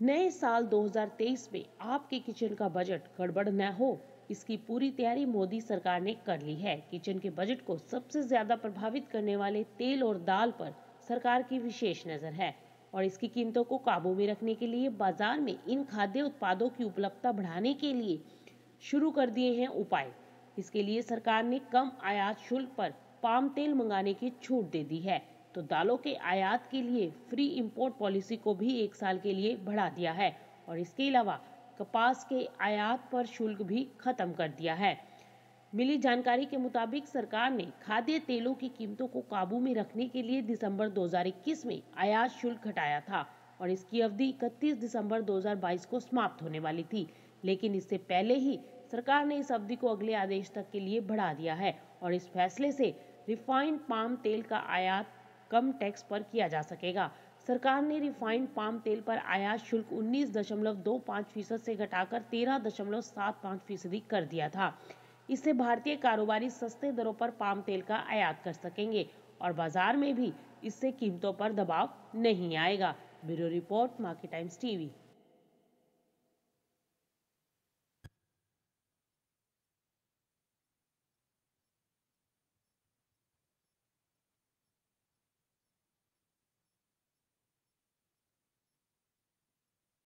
नए साल 2023 में आपके किचन का बजट गड़बड़ न हो, इसकी पूरी तैयारी मोदी सरकार ने कर ली है। किचन के बजट को सबसे ज्यादा प्रभावित करने वाले तेल और दाल पर सरकार की विशेष नजर है और इसकी कीमतों को काबू में रखने के लिए बाजार में इन खाद्य उत्पादों की उपलब्धता बढ़ाने के लिए शुरू कर दिए हैं उपाय। इसके लिए सरकार ने कम आयात शुल्क पर पाम तेल मंगाने की छूट दे दी है, तो दालों के आयात के लिए फ्री इंपोर्ट पॉलिसी को भी 1 साल के लिए बढ़ा दिया है और इसके अलावा कपास के आयात पर शुल्क भी खत्म कर दिया है। मिली जानकारी के मुताबिक सरकार ने खाद्य तेलों की कीमतों को काबू में रखने के लिए दिसंबर 2021 में आयात शुल्क घटाया था और इसकी अवधि 31 दिसंबर 2022 को समाप्त होने वाली थी, लेकिन इससे पहले ही सरकार ने इस अवधि को अगले आदेश तक के लिए बढ़ा दिया है और इस फैसले से रिफाइंड पाम तेल का आयात कम टैक्स पर किया जा सकेगा। सरकार ने रिफाइंड पाम तेल पर आयात शुल्क 19.25% से घटाकर 13.75% कर दिया था। इससे भारतीय कारोबारी सस्ते दरों पर पाम तेल का आयात कर सकेंगे और बाजार में भी इससे कीमतों पर दबाव नहीं आएगा। Bureau report, market times TV.